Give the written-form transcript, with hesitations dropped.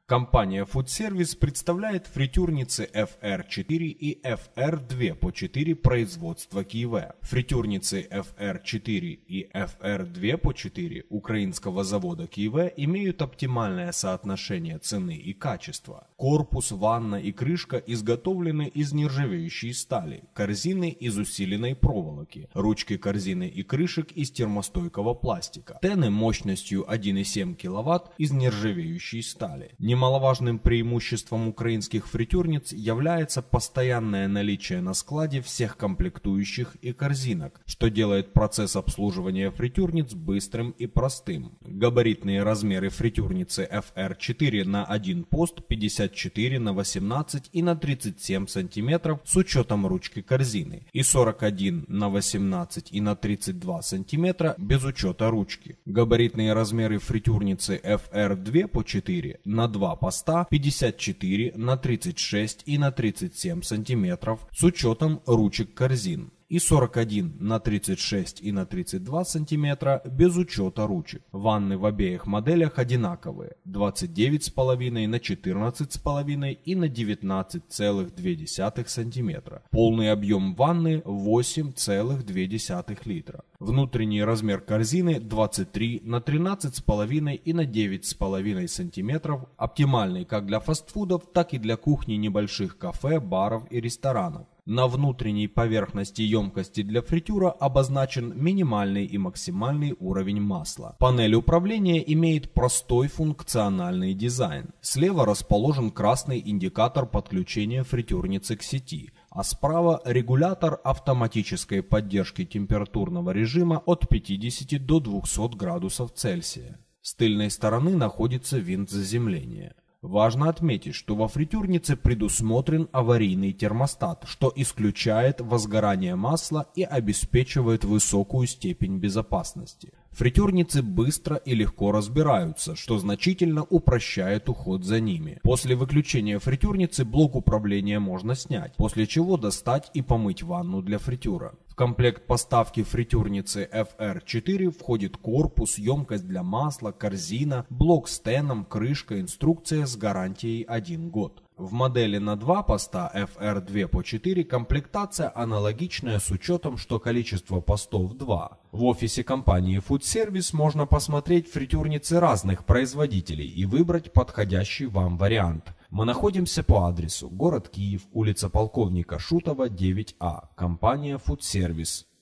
Компания Food Service представляет фритюрницы FR4 и FR2 по 4 производства Киеве. Фритюрницы FR4 и FR2 по 4 украинского завода Киеве имеют оптимальное соотношение цены и качества. Корпус, ванна и крышка изготовлены из нержавеющей стали, корзины из усиленной проволоки, ручки корзины и крышек из термостойкого пластика, тены мощностью 1,7 кВт из нержавеющей стали. Немаловажным преимуществом украинских фритюрниц является постоянное наличие на складе всех комплектующих и корзинок, что делает процесс обслуживания фритюрниц быстрым и простым. Габаритные размеры фритюрницы FR4 на 1 пост 54 на 18 и на 37 см с учетом ручки корзины и 41 на 18 и на 32 см без учета ручки. Габаритные размеры фритюрницы FR2 по 4 на 2 поста 54 на 36 и на 37 см с учетом ручек корзин и 41 на 36 и на 32 см без учета ручек. Ванны в обеих моделях одинаковые: 29,5 на 14,5 и на 19,2 см. Полный объем ванны 8,2 литра. Внутренний размер корзины 23 на 13,5 и на 9,5 см, оптимальный как для фастфудов, так и для кухни небольших кафе, баров и ресторанов. На внутренней поверхности емкости для фритюра обозначен минимальный и максимальный уровень масла. Панель управления имеет простой функциональный дизайн. Слева расположен красный индикатор подключения фритюрницы к сети, а справа регулятор автоматической поддержки температурного режима от 50 до 200 градусов Цельсия. С тыльной стороны находится винт заземления. Важно отметить, что во фритюрнице предусмотрен аварийный термостат, что исключает возгорание масла и обеспечивает высокую степень безопасности. Фритюрницы быстро и легко разбираются, что значительно упрощает уход за ними. После выключения фритюрницы блок управления можно снять, после чего достать и помыть ванну для фритюра. В комплект поставки фритюрницы FR4 входит корпус, емкость для масла, корзина, блок с теном, крышка, инструкция с гарантией 1 год. В модели на 2 поста FR2 по 4 комплектация аналогичная с учетом, что количество постов 2. В офисе компании Food Service можно посмотреть фритюрницы разных производителей и выбрать подходящий вам вариант. Мы находимся по адресу: город Киев, улица Полковника Шутова, 9А, компания Food Service.